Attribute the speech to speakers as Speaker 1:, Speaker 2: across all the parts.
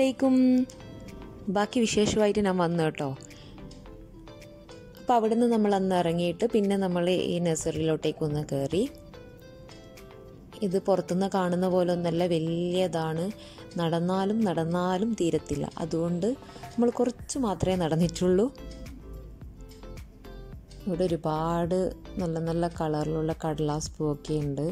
Speaker 1: അലൈക്കും. ബാക്കി വിശേഷമായിട്ട് ഞാൻ വന്നു കേട്ടോ. അപ്പോൾ അവിടെ നിന്ന് നമ്മൾ അന്ന് ഇറങ്ങിയിട്ട് പിന്നെ നമ്മൾ ഈ നഴ്സറിയിലോട്ടേക്കൊന്ന് കയറി. ഇത് പുറത്തുനിന്ന് കാണുന്ന പോലെ ഒന്നല്ല, വലിയതാണ്. നടന്നാലും തീരത്തില്ല. അതുകൊണ്ട് നമ്മൾ കുറച്ച് മാത്രമേ നടന്നിട്ടുള്ളൂ. ഇവിടെ ഒരുപാട് നല്ല നല്ല കളറിലുള്ള കടലാസ് പൂവൊക്കെ ഉണ്ട്.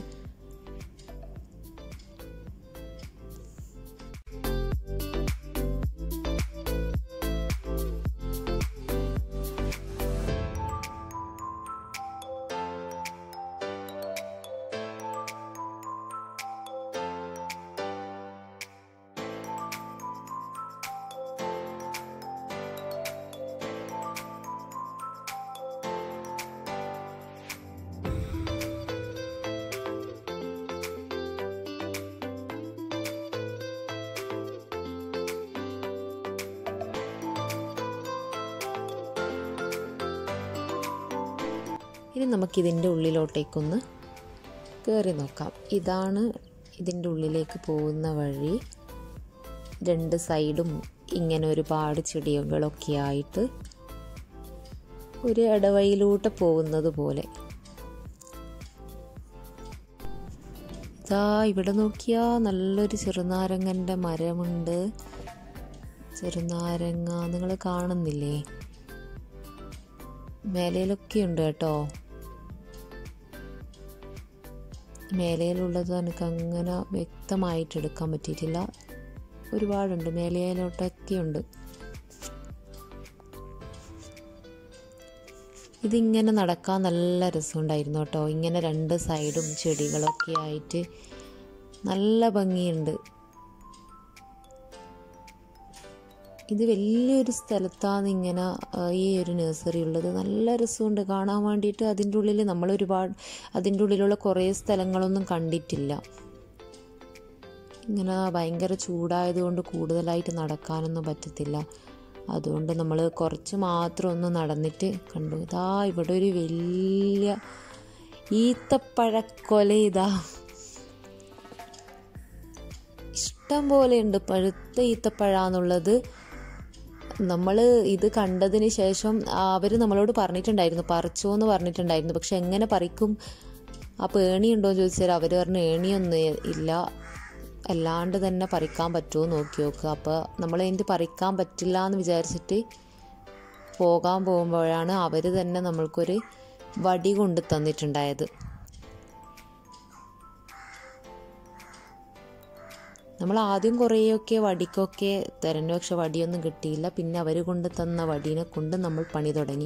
Speaker 1: ഇനി നമുക്കിതിൻ്റെ ഉള്ളിലോട്ടേക്കൊന്ന് കയറി നോക്കാം. ഇതാണ് ഇതിൻ്റെ ഉള്ളിലേക്ക് പോകുന്ന വഴി. രണ്ട് സൈഡും ഇങ്ങനെ ഒരുപാട് ചെടികളൊക്കെ ആയിട്ട് ഒരു ഇടവഴിയിലൂടെ പോകുന്നത് പോലെ. ഇതാ ഇവിടെ നോക്കിയാൽ നല്ലൊരു ചെറുനാരങ്ങൻ്റെ മരമുണ്ട്. ചെറുനാരങ്ങ നിങ്ങൾ കാണുന്നില്ലേ? മേലയിലൊക്കെ ഉണ്ട് കേട്ടോ. മേലയിലുള്ളത് എനിക്ക് അങ്ങനെ വ്യക്തമായിട്ട് എടുക്കാൻ പറ്റിയിട്ടില്ല. ഒരുപാടുണ്ട്, മേലയിലോട്ടൊക്കെ ഉണ്ട്. ഇതിങ്ങനെ നടക്കാൻ നല്ല രസമുണ്ടായിരുന്നു കേട്ടോ. ഇങ്ങനെ രണ്ട് സൈഡും ചെടികളൊക്കെ ആയിട്ട് നല്ല ഭംഗിയുണ്ട്. ഇത് വലിയൊരു സ്ഥലത്താണ് ഇങ്ങനെ ഈ ഒരു നഴ്സറി ഉള്ളത്. നല്ല രസമുണ്ട് കാണാൻ വേണ്ടിയിട്ട്. അതിൻ്റെ ഉള്ളിൽ അതിൻ്റെ ഉള്ളിലുള്ള കുറേ സ്ഥലങ്ങളൊന്നും കണ്ടിട്ടില്ല. ഇങ്ങനെ ഭയങ്കര ചൂടായതുകൊണ്ട് കൂടുതലായിട്ട് നടക്കാനൊന്നും പറ്റത്തില്ല. അതുകൊണ്ട് നമ്മൾ കുറച്ച് മാത്രം ഒന്ന് നടന്നിട്ട് കണ്ടു. ഇതാ ഇവിടെ ഒരു വലിയ ഈത്തപ്പഴക്കൊല. ഇതാ ഇഷ്ടം പോലെ ഉണ്ട്. പഴുത്ത ഈത്തപ്പഴാന്നുള്ളത്. നമ്മൾ ഇത് കണ്ടതിന് ശേഷം അവർ നമ്മളോട് പറഞ്ഞിട്ടുണ്ടായിരുന്നു, പറിച്ചോ എന്ന് പറഞ്ഞിട്ടുണ്ടായിരുന്നു. പക്ഷെ എങ്ങനെ പറിക്കും, അപ്പോൾ ഏണിയുണ്ടോ എന്ന് ചോദിച്ചാൽ അവർ പറഞ്ഞു ഏണിയൊന്നും ഇല്ല, അല്ലാണ്ട് തന്നെ പറിക്കാൻ പറ്റുമോ നോക്കി നോക്കുക. അപ്പോൾ നമ്മൾ അതിൻ്റെ പറിക്കാൻ പറ്റില്ല എന്ന് വിചാരിച്ചിട്ട് പോകാൻ പോകുമ്പോഴാണ് അവർ തന്നെ നമ്മൾക്കൊരു വടി കൊണ്ട് തന്നിട്ടുണ്ടായത്. നമ്മൾ ആദ്യം കുറേയൊക്കെ വടിക്കൊക്കെ തിരഞ്ഞു, പക്ഷെ വടിയൊന്നും കിട്ടിയില്ല. പിന്നെ അവർ കൊണ്ട് തന്ന വടീനെ കൊണ്ട് നമ്മൾ പണി തുടങ്ങി.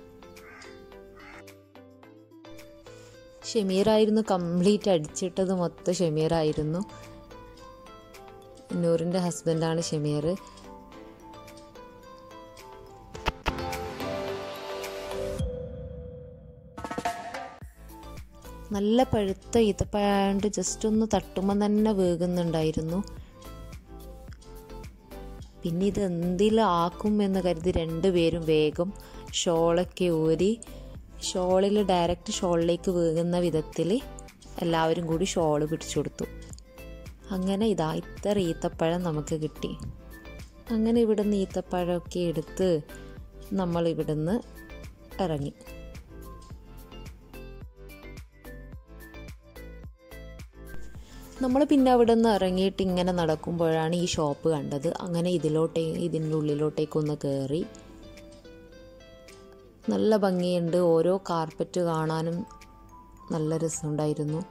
Speaker 1: ഷമീറായിരുന്നു കംപ്ലീറ്റ് അടിച്ചിട്ടത്, മൊത്തം ഷമീറായിരുന്നു. നൂറിൻ്റെ ഹസ്ബൻഡാണ് ഷമീർ. നല്ല പഴുത്ത ഈത്തപ്പഴമായതുകൊണ്ട് ജസ്റ്റ് ഒന്ന് തട്ടുമ്പോൾ തന്നെ വേകുന്നുണ്ടായിരുന്നു. പിന്നെ ഇത് എന്തെങ്കിലും ആക്കും എന്ന് കരുതി രണ്ടുപേരും വേഗം ഷോളൊക്കെ ഊരി ഡയറക്റ്റ് ഷോളിലേക്ക് വീകുന്ന വിധത്തിൽ എല്ലാവരും കൂടി ഷോള് പിടിച്ചു കൊടുത്തു. അങ്ങനെ ഇത്ര ഈത്തപ്പഴം നമുക്ക് കിട്ടി. അങ്ങനെ ഇവിടുന്ന് ഈത്തപ്പഴമൊക്കെ എടുത്ത് നമ്മൾ ഇവിടുന്ന് ഇറങ്ങി. നമ്മൾ പിന്നെ അവിടെ നിന്ന് ഇറങ്ങിയിട്ട് ഇങ്ങനെ നടക്കുമ്പോഴാണ് ഈ ഷോപ്പ് കണ്ടത്. അങ്ങനെ ഇതിൻ്റെ ഉള്ളിലോട്ടേക്കൊന്ന് കയറി. നല്ല ഭംഗിയുണ്ട്. ഓരോ കാർപ്പറ്റ് കാണാനും നല്ല രസമുണ്ടായിരുന്നു.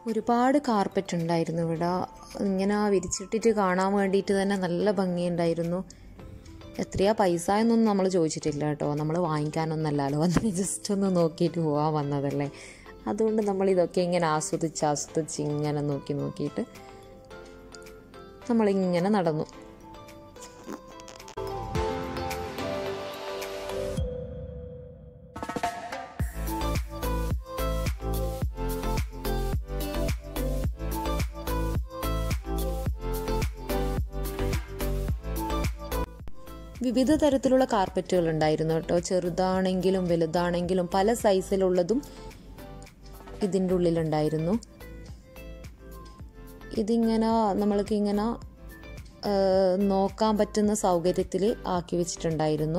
Speaker 1: ഒരുപാട് കാർപ്പറ്റ് ഉണ്ടായിരുന്നു ഇവിടെ. ഇങ്ങനെ വിരിച്ചിട്ടിട്ട് കാണാൻ വേണ്ടിയിട്ട് തന്നെ നല്ല ഭംഗിയുണ്ടായിരുന്നു. എത്രയാ പൈസ എന്നൊന്നും നമ്മൾ ചോദിച്ചിട്ടില്ല കേട്ടോ. നമ്മൾ വാങ്ങിക്കാനൊന്നല്ലല്ലോ വന്ന്, ജസ്റ്റ് ഒന്ന് നോക്കിയിട്ട് പോകാൻ വന്നതല്ലേ. അതുകൊണ്ട് നമ്മൾ ഇതൊക്കെ ഇങ്ങനെ ആസ്വദിച്ച് ഇങ്ങനെ നോക്കിയിട്ട് നമ്മളിങ്ങനെ നടന്നു. വിവിധ തരത്തിലുള്ള കാർപ്പറ്റുകൾ ഉണ്ടായിരുന്നു കേട്ടോ. ചെറുതാണെങ്കിലും വലുതാണെങ്കിലും പല സൈസിലുള്ളതും ഇതിൻ്റെ ഉള്ളിലുണ്ടായിരുന്നു. ഇതിങ്ങനെ നമ്മൾക്കിങ്ങനെ നോക്കാൻ പറ്റുന്ന സൗകര്യത്തിൽ ആക്കി വെച്ചിട്ടുണ്ടായിരുന്നു.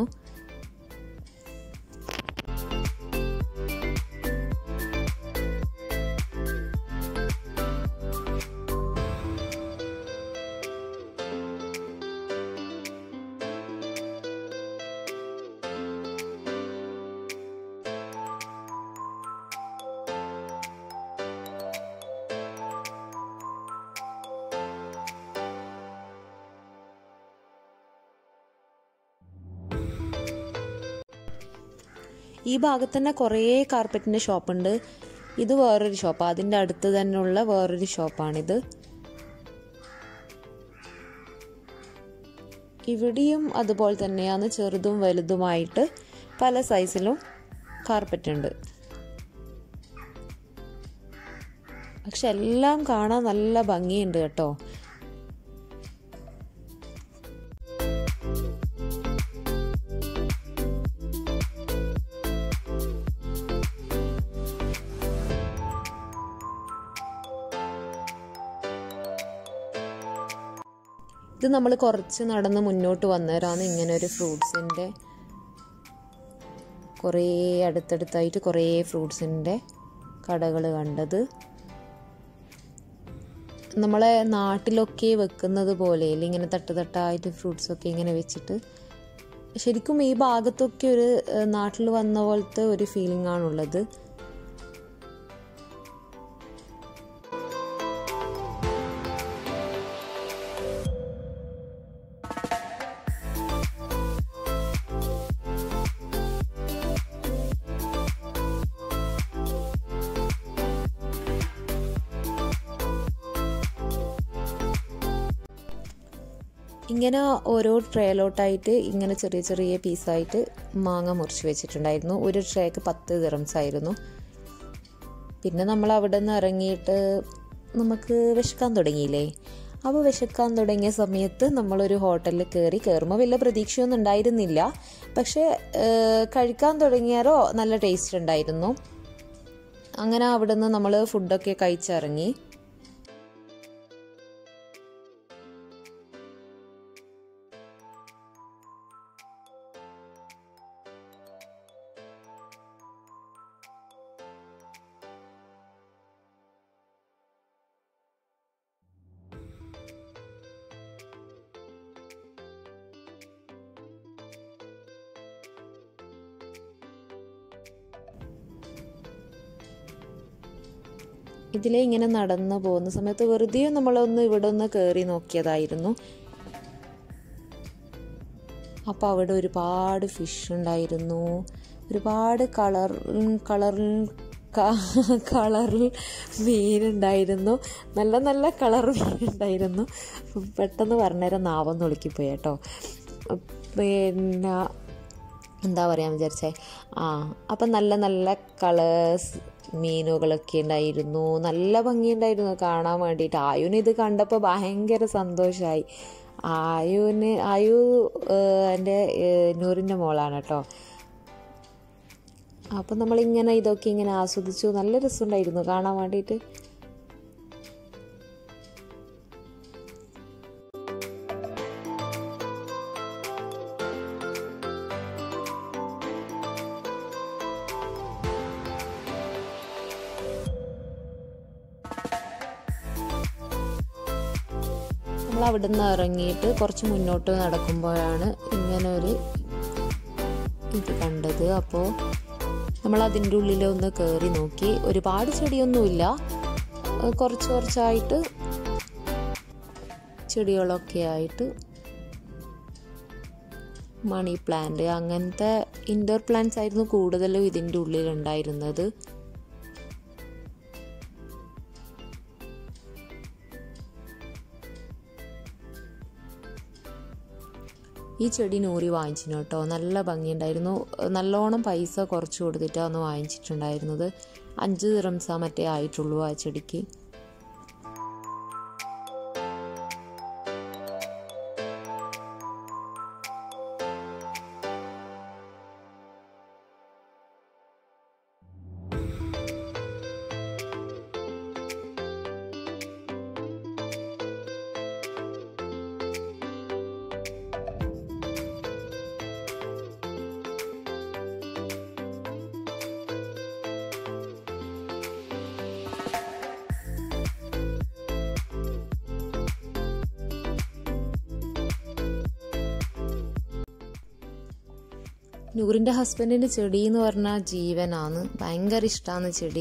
Speaker 1: ഈ ഭാഗത്ത് തന്നെ കുറേ കാർപ്പറ്റിൻ്റെ ഷോപ്പുണ്ട്. ഇത് വേറൊരു ഷോപ്പാണ്, അതിൻ്റെ അടുത്ത് തന്നെയുള്ള വേറൊരു ഷോപ്പാണിത്. ഇവിടെയും അതുപോലെ തന്നെയാണ്, ചെറുതും വലുതുമായിട്ട് പല സൈസിലും കാർപ്പറ്റ് ഉണ്ട്. പക്ഷെ എല്ലാം കാണാൻ നല്ല ഭംഗിയുണ്ട് കേട്ടോ. ഇത് നമ്മൾ കുറച്ച് നടന്ന് മുന്നോട്ട് വന്നേരാണ് ഇങ്ങനെ ഒരു ഫ്രൂട്ട്സിൻ്റെ കുറേ അടുത്തടുത്തായിട്ട് കുറേ ഫ്രൂട്ട്സിൻ്റെ കടകൾ കണ്ടത്. നമ്മളെ നാട്ടിലൊക്കെ വെക്കുന്നത് പോലെ ഇങ്ങനെ തട്ടായിട്ട് ഫ്രൂട്ട്സൊക്കെ ഇങ്ങനെ വെച്ചിട്ട്, ശരിക്കും ഈ ഭാഗത്തൊക്കെ ഒരു നാട്ടിൽ വന്ന പോലത്തെ ഒരു ഫീലിംഗ് ആണുള്ളത്. ഇങ്ങനെ ഓരോ ട്രേലോട്ടായിട്ട് ഇങ്ങനെ ചെറിയ ചെറിയ പീസായിട്ട് മാങ്ങ മുറിച്ച് വെച്ചിട്ടുണ്ടായിരുന്നു. ഒരു ട്രേക്ക് 10 ദിറംസ് ആയിരുന്നു. പിന്നെ നമ്മൾ അവിടെ നിന്ന് ഇറങ്ങിയിട്ട് നമുക്ക് വിശക്കാൻ തുടങ്ങിയില്ലേ. അപ്പോൾ വിശക്കാൻ തുടങ്ങിയ സമയത്ത് നമ്മളൊരു ഹോട്ടലിൽ കയറുമ്പോൾ വലിയ പ്രതീക്ഷയൊന്നും ഉണ്ടായിരുന്നില്ല. പക്ഷേ കഴിക്കാൻ തുടങ്ങിയാലോ നല്ല ടേസ്റ്റ് ഉണ്ടായിരുന്നു. അങ്ങനെ അവിടെ നിന്ന് നമ്മൾ ഫുഡൊക്കെ കഴിച്ചിറങ്ങി. ഇതിലെ ഇങ്ങനെ നടന്നു പോകുന്ന സമയത്ത് വെറുതെ നമ്മളൊന്ന് ഇവിടെ ഒന്ന് കയറി നോക്കിയതായിരുന്നു. അപ്പോൾ അവിടെ ഒരുപാട് ഫിഷ് ഉണ്ടായിരുന്നു. ഒരുപാട് കളറിൽ മീനുണ്ടായിരുന്നു. നല്ല നല്ല കളർ മീനുണ്ടായിരുന്നു. പെട്ടെന്ന് പറഞ്ഞേരം നാവൊന്ന് ഒളുക്കിപ്പോയി കേട്ടോ. പിന്നെ എന്താ പറയാൻ വിചാരിച്ചേ, അപ്പം നല്ല നല്ല കളേഴ്സ് മീനുകളൊക്കെ ഉണ്ടായിരുന്നു. നല്ല ഭംഗിയുണ്ടായിരുന്നു കാണാൻ വേണ്ടിയിട്ട്. ആയുന് ഇത് കണ്ടപ്പോൾ ഭയങ്കര സന്തോഷമായി. ആയു എൻ്റെ നൂറിൻ്റെ മോളാണ് കേട്ടോ. അപ്പം നമ്മളിങ്ങനെ ഇതൊക്കെ ഇങ്ങനെ ആസ്വദിച്ചു. നല്ല രസമുണ്ടായിരുന്നു കാണാൻ വേണ്ടിയിട്ട്. നമ്മൾ അവിടെ നിന്ന് ഇറങ്ങിയിട്ട് കുറച്ച് മുന്നോട്ട് നടക്കുമ്പോഴാണ് ഇങ്ങനെ ഒരു ഇത് കണ്ടത്. അപ്പോൾ നമ്മൾ അതിൻ്റെ ഉള്ളിലൊന്ന് കയറി നോക്കി. ഒരുപാട് ചെടിയൊന്നുമില്ല, കുറച്ച് കുറച്ചായിട്ട് ചെടികളൊക്കെ ആയിട്ട് മണി പ്ലാന്റ് അങ്ങനത്തെ ഇൻഡോർ പ്ലാന്റ്സ് ആയിരുന്നു കൂടുതലും ഇതിൻ്റെ ഉള്ളിലുണ്ടായിരുന്നത്. ഈ ചെടി നൂറി വാങ്ങിച്ചിന് കേട്ടോ. നല്ല ഭംഗിയുണ്ടായിരുന്നു. നല്ലോണം പൈസ കുറച്ച് കൊടുത്തിട്ടാണ് വാങ്ങിച്ചിട്ടുണ്ടായിരുന്നത്. 5 ദിറംസാ മറ്റേ ആയിട്ടുള്ളൂ ആ ചെടിക്ക്. നൂറിൻ്റെ ഹസ്ബൻഡിൻ്റെ ചെടി എന്ന് പറഞ്ഞാൽ ജീവനാണ്. ഭയങ്കര ഇഷ്ടമാണ് ചെടി.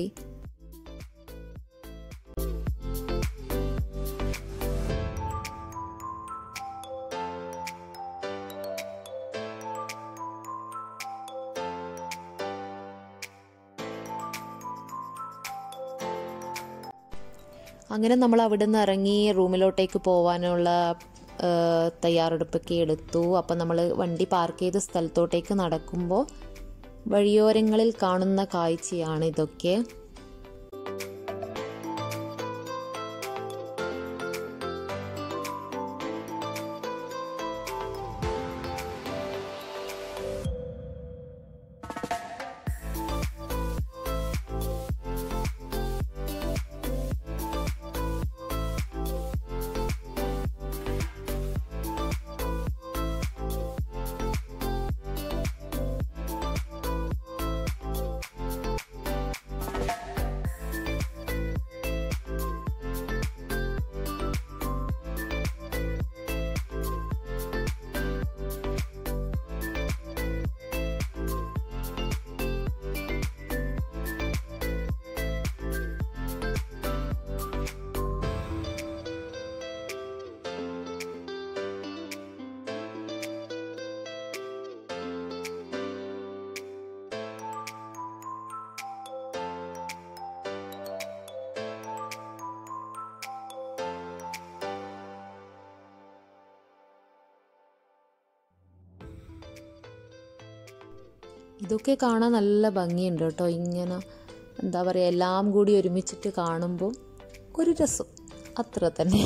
Speaker 1: അങ്ങനെ നമ്മൾ അവിടെ നിന്ന് ഇറങ്ങി റൂമിലോട്ടേക്ക് പോകാനുള്ള തയ്യാറെടുപ്പൊക്കെ എടുത്തു. അപ്പം നമ്മൾ വണ്ടി പാർക്ക് ചെയ്ത സ്ഥലത്തോട്ടേക്ക് നടക്കുമ്പോൾ വഴിയോരങ്ങളിൽ കാണുന്ന കാഴ്ചയാണ് ഇതൊക്കെ. ഇതൊക്കെ കാണാൻ നല്ല ഭംഗിയുണ്ട് കേട്ടോ. ഇങ്ങനെ എന്താ പറയുക, എല്ലാം കൂടി ഒരുമിച്ചിട്ട് കാണുമ്പോൾ ഒരു രസം, അത്ര തന്നെ.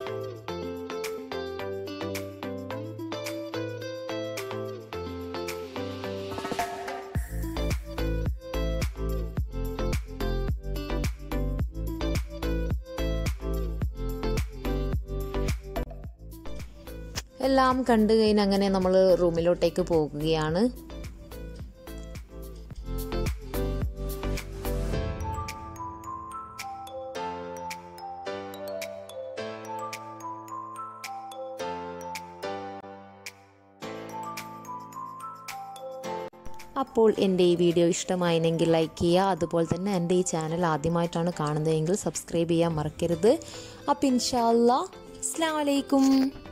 Speaker 1: എല്ലാം കണ്ടു കഴിഞ്ഞ് അങ്ങനെ നമ്മൾ റൂമിലോട്ടേക്ക് പോകുകയാണ്. അപ്പോൾ എൻ്റെ ഈ വീഡിയോ ഇഷ്ടമായെങ്കിൽ ലൈക്ക് ചെയ്യുക. അതുപോലെ തന്നെ എൻ്റെ ഈ ചാനൽ ആദ്യമായിട്ടാണ് കാണുന്നതെങ്കിൽ സബ്സ്ക്രൈബ് ചെയ്യാൻ മറക്കരുത്. അപ്പോൾ ഇൻഷാ അല്ലാഹ് അസ്സലാമു അലൈക്കും.